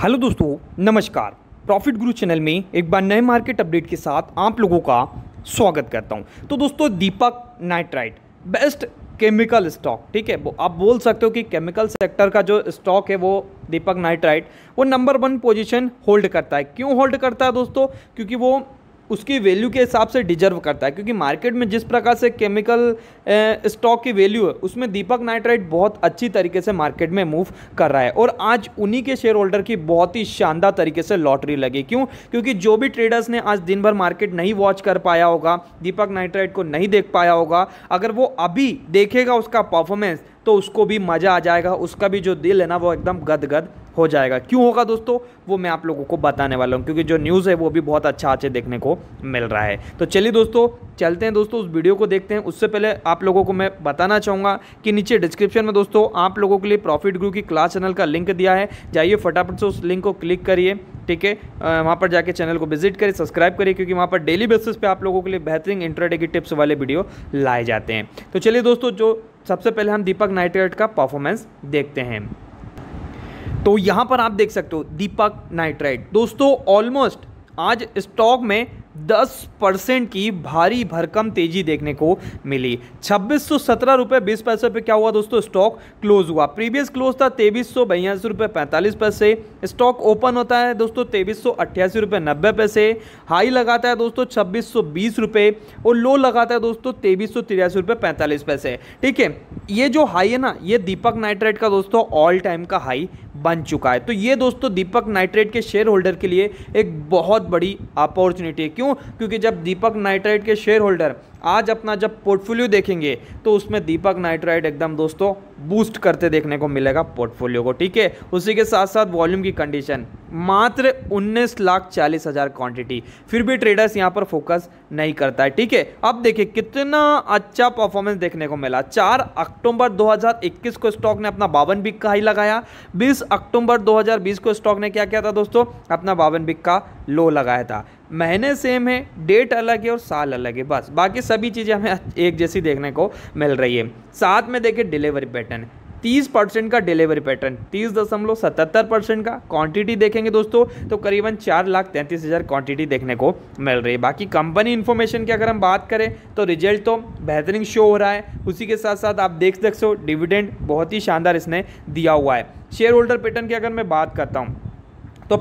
Hello दोस्तों, नमस्कार। Profit गुरु channel में एक बार नए मार्केट अपडेट के साथ आप लोगों का स्वागत करता हूं। तो दोस्तों, Deepak nitrite best chemical stock, ठीक है, वो आप बोल सकते हो कि केमिकल सेक्टर का जो स्टॉक है वो दीपक नाइट्राइट वो नंबर 1 पोजीशन होल्ड करता है। क्यों होल्ड करता है दोस्तों? क्योंकि वो उसकी वैल्यू के हिसाब से डिजर्व करता है। क्योंकि मार्केट में जिस प्रकार से केमिकल स्टॉक की वैल्यू है उसमें दीपक नाइट्राइट बहुत अच्छी तरीके से मार्केट में मूव कर रहा है। और आज उन्हीं के शेयर होल्डर की बहुत ही शानदार तरीके से लॉटरी लगी। क्यों? क्योंकि जो भी ट्रेडर्स ने आज दिन भर मार्केट नहीं वॉच कर पाया होगा, दीपक नाइट्राइट को नहीं देख पाया होगा, अगर वो अभी देखेगा उसका परफॉर्मेंस तो उसको भी मज़ा आ जाएगा, उसका भी जो दिल है ना वो एकदम गदगद हो जाएगा। क्यों होगा दोस्तों, वो मैं आप लोगों को बताने वाला हूँ, क्योंकि जो न्यूज़ है वो भी बहुत अच्छा देखने को मिल रहा है। तो चलिए दोस्तों, चलते हैं दोस्तों उस वीडियो को देखते हैं। उससे पहले आप लोगों को मैं बताना चाहूँगा कि नीचे डिस्क्रिप्शन में दोस्तों आप लोगों के लिए प्रॉफिट गुरु की क्लास चैनल का लिंक दिया है। जाइए फटाफट से उस लिंक को क्लिक करिए, ठीक है, वहाँ पर जाके चैनल को विजिट करिए, सब्सक्राइब करिए, क्योंकि वहाँ पर डेली बेसिस पे आप लोगों के लिए बेहतरीन इंट्राडे की टिप्स वाले वीडियो लाए जाते हैं। तो चलिए दोस्तों, जो सबसे पहले हम दीपक नाइट्राइट का परफॉर्मेंस देखते हैं। तो यहाँ पर आप देख सकते हो दीपक नाइट्राइट दोस्तों ऑलमोस्ट आज स्टॉक में 10% की भारी भरकम तेजी देखने को मिली। 2617 रुपये 20 पैसे पे क्या हुआ दोस्तों, स्टॉक क्लोज हुआ। प्रीवियस क्लोज था 2382 रुपये 45 पैसे। स्टॉक ओपन होता है दोस्तों 2388 रुपये 90 पैसे। हाई लगाता है दोस्तों 2620 रुपये और लो लगाता है दोस्तों 2383 रुपये 45 पैसे। ठीक है, ये जो हाई है ना, ये दीपक नाइट्राइट का दोस्तों ऑल टाइम का हाई बन चुका है। तो ये दोस्तों दीपक नाइट्राइट के शेयर होल्डर के लिए एक बहुत बड़ी अपॉर्चुनिटी है। क्यों? क्योंकि जब दीपक नाइट्राइट के शेयर होल्डर आज अपना जब पोर्टफोलियो देखेंगे तो उसमें दीपक नाइट्राइट एकदम दोस्तों बूस्ट करते देखने को मिलेगा पोर्टफोलियो को। ठीक है, उसी के साथ साथ वॉल्यूम की कंडीशन मात्र 19,40,000 क्वांटिटी, फिर भी ट्रेडर्स यहां पर फोकस नहीं करता है। ठीक है, अब देखिए कितना अच्छा परफॉर्मेंस देखने को मिला। 4 अक्टूबर 2021 को स्टॉक ने अपना 52 बिग का हाई लगाया। 20 अक्टूबर 2020 को स्टॉक ने क्या किया था दोस्तों, अपना 52 बिग का लो लगाया था। महीने सेम है, डेट अलग है और साल अलग है, बस बाकी सभी चीज़ें हमें एक जैसी देखने को मिल रही है। साथ में देखिए डिलीवरी पैटर्न 30% का डिलीवरी पैटर्न, 30.77% का क्वांटिटी देखेंगे दोस्तों तो करीबन 4,33,000 क्वांटिटी देखने को मिल रही है। बाकी कंपनी इन्फॉर्मेशन की अगर हम बात करें तो रिजल्ट तो बेहतरीन शो हो रहा है। उसी के साथ साथ आप देख सकते हो डिविडेंड बहुत ही शानदार इसने दिया हुआ है। शेयर होल्डर पैटर्न की अगर मैं बात करता हूँ तो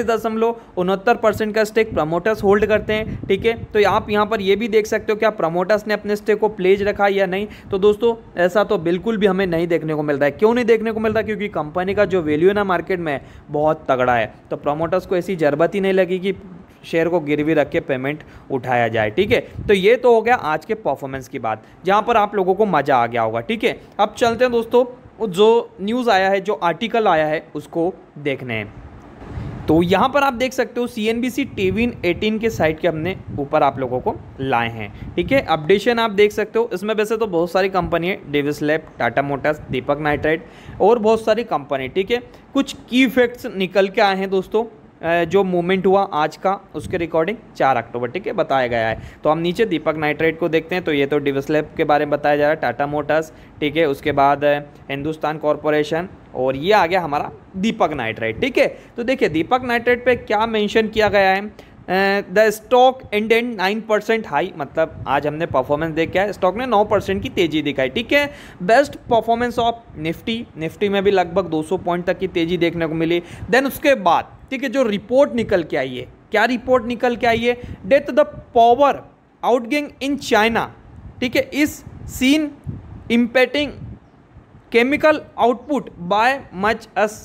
45.69% का स्टेक प्रमोटर्स होल्ड करते हैं। ठीक है, तो आप यहाँ पर ये भी देख सकते हो क्या प्रमोटर्स ने अपने स्टेक को प्लेज रखा या नहीं। तो दोस्तों ऐसा तो बिल्कुल भी हमें नहीं देखने को मिलता है। क्यों नहीं देखने को मिलता? क्योंकि कंपनी का जो वैल्यू है ना मार्केट में बहुत तगड़ा है, तो प्रमोटर्स को ऐसी जरूरत ही नहीं लगी कि शेयर को गिरवी रख के पेमेंट उठाया जाए। ठीक है, तो ये तो हो गया आज के परफॉर्मेंस की बात, जहाँ पर आप लोगों को मज़ा आ गया होगा। ठीक है, अब चलते हैं दोस्तों जो न्यूज़ आया है, जो आर्टिकल आया है उसको देखने हैं। तो यहाँ पर आप देख सकते हो CNBC टीवी 18 के साइट के हमने ऊपर आप लोगों को लाए हैं। ठीक है, अपडेशन आप देख सकते हो। इसमें वैसे तो बहुत सारी कंपनी है, Davis lab, Tata motors, Deepak nitrite और बहुत सारी कंपनी। ठीक है, कुछ की फैक्ट्स निकल के आए हैं दोस्तों। जो मूवमेंट हुआ आज का उसके रिकॉर्डिंग 4 अक्टूबर, ठीक है, बताया गया है। तो हम नीचे दीपक नाइट्राइट को देखते हैं। तो ये तो डेविस लैब के बारे में बताया जा रहा है, टाटा मोटर्स, ठीक है, उसके बाद हिंदुस्तान कॉरपोरेशन और ये आ गया हमारा दीपक नाइट्राइट। ठीक है, तो देखिए दीपक नाइट्राइट पे क्या मेंशन किया गया है। द स्टॉक एंडेड 9% हाई, मतलब आज हमने परफॉर्मेंस देखा है, स्टॉक ने 9% की तेजी दिखाई। ठीक है, बेस्ट परफॉर्मेंस ऑफ निफ्टी में भी लगभग 200 पॉइंट तक की तेजी देखने को मिली। देन उसके बाद ठीक है जो रिपोर्ट निकल के आई है, क्या रिपोर्ट निकल के आई है, death the power outgoing in China, ठीक है, is seen impacting chemical output by much as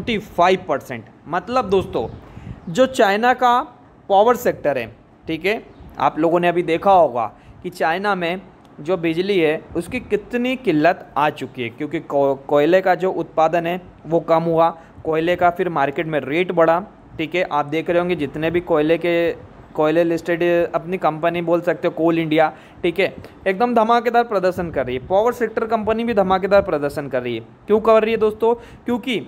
25%। मतलब दोस्तों जो चाइना का पावर सेक्टर है, ठीक है, आप लोगों ने अभी देखा होगा कि चाइना में जो बिजली है उसकी कितनी किल्लत आ चुकी है, क्योंकि कोयले का जो उत्पादन है वो कम हुआ, कोयले का फिर मार्केट में रेट बढ़ा। ठीक है, आप देख रहे होंगे जितने भी कोयले लिस्टेड अपनी कंपनी बोल सकते हो, कोल इंडिया, ठीक है, एकदम धमाकेदार प्रदर्शन कर रही है। पावर सेक्टर कंपनी भी धमाकेदार प्रदर्शन कर रही है। क्यों कर रही है दोस्तों? क्योंकि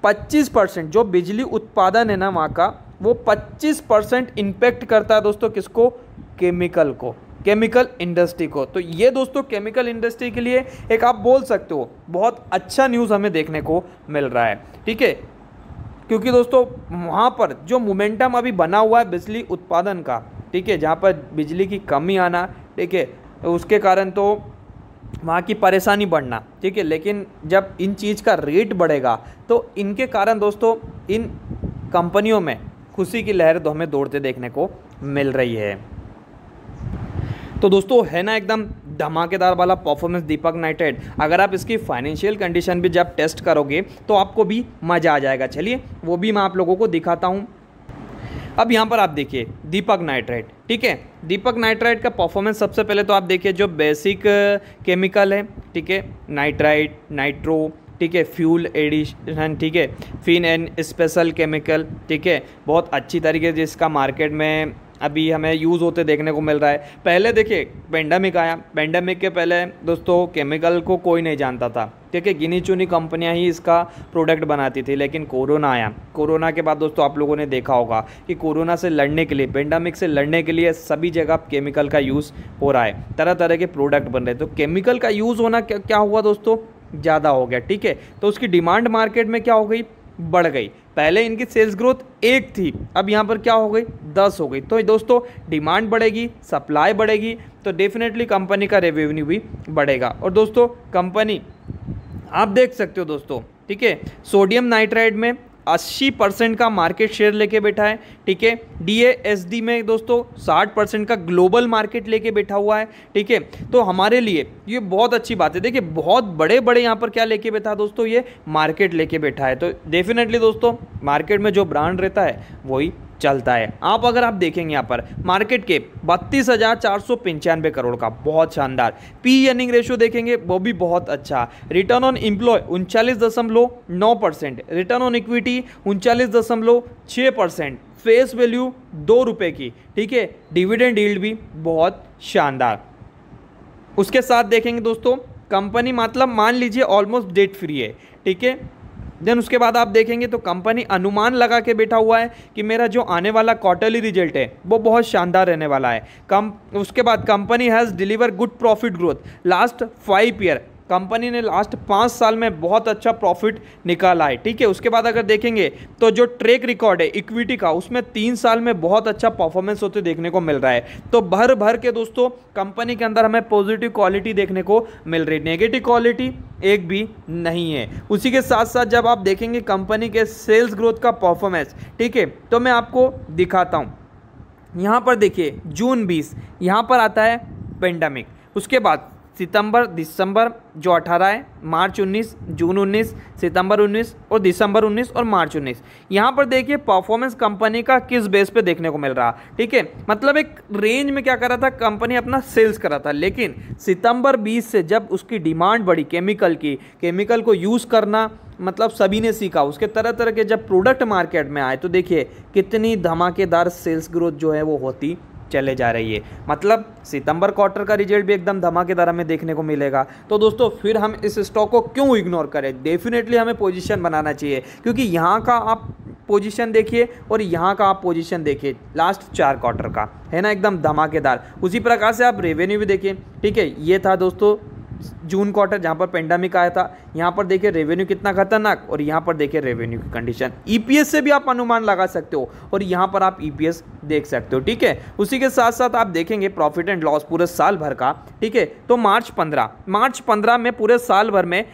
25% जो बिजली उत्पादन है ना वहाँ का, वो 25% इम्पैक्ट करता है दोस्तों किसको? केमिकल को, केमिकल इंडस्ट्री को। तो ये दोस्तों केमिकल इंडस्ट्री के लिए एक आप बोल सकते हो बहुत अच्छा न्यूज़ हमें देखने को मिल रहा है। ठीक है, क्योंकि दोस्तों वहाँ पर जो मोमेंटम अभी बना हुआ है बिजली उत्पादन का, ठीक है, जहाँ पर बिजली की कमी आना, ठीक है, तो उसके कारण तो वहाँ की परेशानी बढ़ना, ठीक है। लेकिन जब इन चीज़ का रेट बढ़ेगा तो इनके कारण दोस्तों इन कंपनियों में खुशी की लहर तो हमें दौड़ते देखने को मिल रही है। तो दोस्तों है ना एकदम धमाकेदार वाला परफॉर्मेंस दीपक नाइट्राइट। अगर आप इसकी फाइनेंशियल कंडीशन भी जब टेस्ट करोगे तो आपको भी मज़ा आ जाएगा। चलिए वो भी मैं आप लोगों को दिखाता हूँ। अब यहाँ पर आप देखिए दीपक नाइट्राइट, ठीक है। दीपक नाइट्राइट का परफॉर्मेंस सबसे पहले तो आप देखिए जो बेसिक केमिकल है, ठीक है, नाइट्राइट, नाइट्रो, ठीक है, फ्यूल एडिशन, ठीक है, फिन एंड स्पेशल केमिकल, ठीक है, बहुत अच्छी तरीके से इसका मार्केट में अभी हमें यूज़ होते देखने को मिल रहा है। पहले देखिए पेंडेमिक आया, पेंडेमिक के पहले दोस्तों केमिकल को कोई नहीं जानता था, ठीक है, गिनी चुनी कंपनियां ही इसका प्रोडक्ट बनाती थी। लेकिन कोरोना आया, कोरोना के बाद दोस्तों आप लोगों ने देखा होगा कि कोरोना से लड़ने के लिए, पेंडेमिक से लड़ने के लिए सभी जगह केमिकल का यूज़ हो रहा है, तरह तरह के प्रोडक्ट बन रहे हैं। तो केमिकल का यूज़ होना क्या हुआ दोस्तों, ज़्यादा हो गया, ठीक है। तो उसकी डिमांड मार्केट में क्या हो गई, बढ़ गई। पहले इनकी सेल्स ग्रोथ 1 थी, अब यहाँ पर क्या हो गई, 10 हो गई। तो दोस्तों डिमांड बढ़ेगी, सप्लाई बढ़ेगी, तो डेफिनेटली कंपनी का रेवेन्यू भी बढ़ेगा। और दोस्तों कंपनी आप देख सकते हो दोस्तों, ठीक है, सोडियम नाइट्राइट में 80% का मार्केट शेयर लेके बैठा है, ठीक है। DASD में दोस्तों 60% का ग्लोबल मार्केट लेके बैठा हुआ है, ठीक है। तो हमारे लिए ये बहुत अच्छी बात है। देखिए बहुत बड़े बड़े यहाँ पर क्या लेके बैठा है दोस्तों, ये मार्केट लेके बैठा है। तो डेफिनेटली दोस्तों मार्केट में जो ब्रांड रहता है वही चलता है। अगर आप देखेंगे यहाँ पर मार्केट के 32,495 करोड़ का, बहुत शानदार। पी अर्निंग रेशियो देखेंगे वो भी बहुत अच्छा। Return on employ 39.9%, return on equity 39.6%, face value 2 रुपये की, ठीक है। डिविडेंड यील्ड भी बहुत शानदार। उसके साथ देखेंगे दोस्तों कंपनी मतलब मान लीजिए ऑलमोस्ट डेट फ्री है, ठीक है। देन उसके बाद आप देखेंगे तो कंपनी अनुमान लगा के बैठा हुआ है कि मेरा जो आने वाला क्वार्टरली रिजल्ट है वो बहुत शानदार रहने वाला है। उसके बाद company has deliver good profit growth last 5 year, company ने लास्ट 5 साल में बहुत अच्छा प्रॉफिट निकाला है, ठीक है। उसके बाद अगर देखेंगे तो जो ट्रैक रिकॉर्ड है इक्विटी का, उसमें 3 साल में बहुत अच्छा परफॉर्मेंस होते देखने को मिल रहा है। तो भर भर के दोस्तों कंपनी के अंदर हमें पॉजिटिव क्वालिटी देखने को मिल रही, नेगेटिव क्वालिटी एक भी नहीं है। उसी के साथ साथ जब आप देखेंगे कंपनी के सेल्स ग्रोथ का परफॉर्मेंस, ठीक है, तो मैं आपको दिखाता हूँ। यहाँ पर देखिए जून 20 यहाँ पर आता है पेंडेमिक, उसके बाद सितंबर दिसंबर जो 18 है, मार्च 19, जून 19, सितंबर 19 और दिसंबर 19 और मार्च 19। यहाँ पर देखिए परफॉर्मेंस कंपनी का किस बेस पे देखने को मिल रहा, ठीक है। मतलब एक रेंज में क्या कर रहा था कंपनी, अपना सेल्स कर रहा था। लेकिन सितंबर 20 से जब उसकी डिमांड बढ़ी केमिकल की, केमिकल को यूज़ करना मतलब सभी ने सीखा, उसके तरह तरह के जब प्रोडक्ट मार्केट में आए तो देखिए कितनी धमाकेदार सेल्स ग्रोथ जो है वो होती चले जा रही है। मतलब सितंबर क्वार्टर का रिजल्ट भी एकदम धमाकेदार हमें देखने को मिलेगा। तो दोस्तों फिर हम इस स्टॉक को क्यों इग्नोर करें, डेफिनेटली हमें पोजीशन बनाना चाहिए। क्योंकि यहाँ का आप पोजीशन देखिए और यहाँ का आप पोजीशन देखिए लास्ट 4 क्वार्टर का, है ना, एकदम धमाकेदार। उसी प्रकार से आप रेवेन्यू भी देखिए, ठीक है। ये था दोस्तों जून क्वार्टर जहाँ पर पेंडेमिक आया था। यहाँ पर देखिए रेवेन्यू कितना खतरनाक, और यहाँ पर देखिए रेवेन्यू की कंडीशन। ईपीएस से भी आप अनुमान लगा सकते हो और यहाँ पर आप ईपीएस देख सकते हो, ठीक है। उसी के साथ साथ आप देखेंगे प्रॉफिट एंड लॉस पूरे साल भर का, ठीक है। तो मार्च 15 में पूरे साल भर में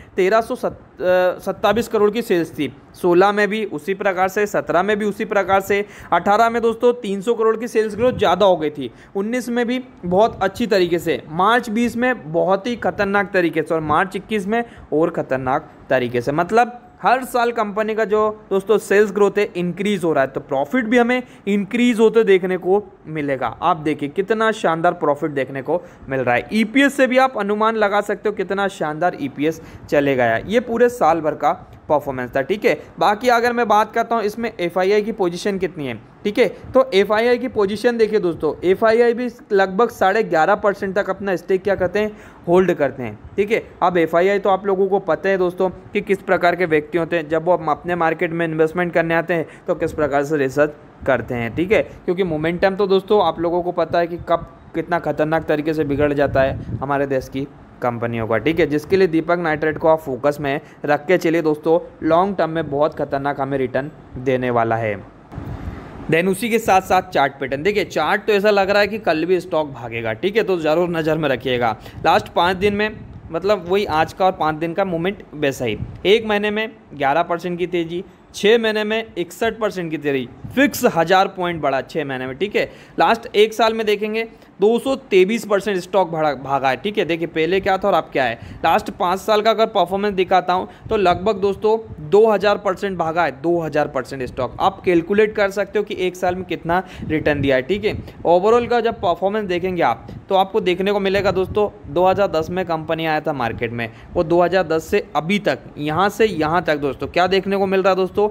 1327 करोड़ की सेल्स थी। 16 में भी उसी प्रकार से, 17 में भी उसी प्रकार से, 18 में दोस्तों 300 करोड़ की सेल्स ग्रोथ ज़्यादा हो गई थी, 19 में भी बहुत अच्छी तरीके से, मार्च 20 में बहुत ही खतरनाक तरीके से और मार्च 21 में और खतरनाक तरीके से। मतलब हर साल कंपनी का जो दोस्तों सेल्स ग्रोथ है इंक्रीज हो रहा है, तो प्रॉफिट भी हमें इंक्रीज होते देखने को मिलेगा। आप देखिए कितना शानदार प्रॉफिट देखने को मिल रहा है। ईपीएस से भी आप अनुमान लगा सकते हो कितना शानदार ईपीएस चले गया। ये पूरे साल भर का परफॉर्मेंस था, ठीक है। बाकी अगर मैं बात करता हूँ इसमें एफआईआई की पोजीशन कितनी है, ठीक है। तो एफआईआई की पोजीशन देखिए दोस्तों, एफआईआई भी लगभग 11.5% तक अपना स्टेक क्या करते हैं, होल्ड करते हैं, ठीक है। अब एफआईआई तो आप लोगों को पता है दोस्तों कि किस प्रकार के व्यक्ति होते हैं, जब वो अपने मार्केट में इन्वेस्टमेंट करने आते हैं तो किस प्रकार से रिसर्च करते हैं, ठीक है। क्योंकि मोमेंटम तो दोस्तों आप लोगों को पता है कि कब कितना खतरनाक तरीके से बिगड़ जाता है हमारे देश की कंपनियों का, ठीक है, जिसके लिए दीपक नाइट्राइट को आप फोकस में रख के चलिए दोस्तों, लॉन्ग टर्म में बहुत खतरनाक हमें रिटर्न देने वाला है। देन उसी के साथ साथ चार्ट पैटर्न देखिए, चार्ट तो ऐसा लग रहा है कि कल भी स्टॉक भागेगा, ठीक है, तो ज़रूर नज़र में रखिएगा। लास्ट 5 दिन में मतलब वही आज का और 5 दिन का मूवमेंट वैसा ही, 1 महीने में 11% की तेज़ी, 6 महीने में 61% की तेज़ी, फिक्स 1000 पॉइंट बढ़ा 6 महीने में, ठीक है। लास्ट 1 साल में देखेंगे 223% स्टॉक भागा है, ठीक है। देखिए पहले क्या था और अब क्या है। लास्ट 5 साल का अगर परफॉर्मेंस दिखाता हूँ तो लगभग दोस्तों 2000% भागा है, 2000% स्टॉक। आप कैलकुलेट कर सकते हो कि 1 साल में कितना रिटर्न दिया है, ठीक है। ओवरऑल का जब परफॉर्मेंस देखेंगे आप तो आपको देखने को मिलेगा दोस्तों, 2010 में कंपनी आया था मार्केट में, वो 2010 से अभी तक, यहाँ से यहाँ तक दोस्तों क्या देखने को मिल रहा है दोस्तों,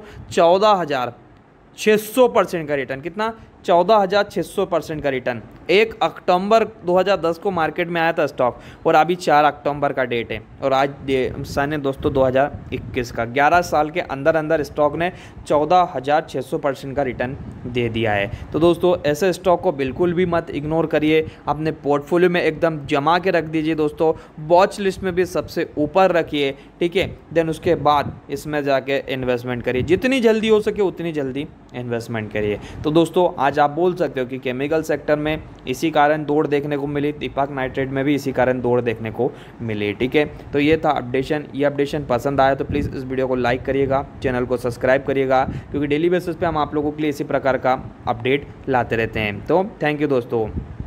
14,600% का रिटर्न। कितना? 14,600% का रिटर्न। 1 अक्टूबर 2010 को मार्केट में आया था स्टॉक और अभी 4 अक्टूबर का डेट है और आज सन है दोस्तों 2021 का। 11 साल के अंदर अंदर स्टॉक ने 14,600% का रिटर्न दे दिया है। तो दोस्तों ऐसे स्टॉक को बिल्कुल भी मत इग्नोर करिए, अपने पोर्टफोलियो में एकदम जमा के रख दीजिए दोस्तों, वॉच लिस्ट में भी सबसे ऊपर रखिए, ठीक है। देन उसके बाद इसमें जाके इन्वेस्टमेंट करिए, जितनी जल्दी हो सके उतनी जल्दी इन्वेस्टमेंट करिए। तो दोस्तों आज आप बोल सकते हो कि केमिकल सेक्टर में इसी कारण दौड़ देखने को मिली, दीपक नाइट्राइट में भी इसी कारण दौड़ देखने को मिली, ठीक है। तो ये था अपडेशन। ये अपडेशन पसंद आया तो प्लीज़ इस वीडियो को लाइक करिएगा, चैनल को सब्सक्राइब करिएगा, क्योंकि डेली बेसिस पे हम आप लोगों के लिए इसी प्रकार का अपडेट लाते रहते हैं। तो थैंक यू दोस्तों।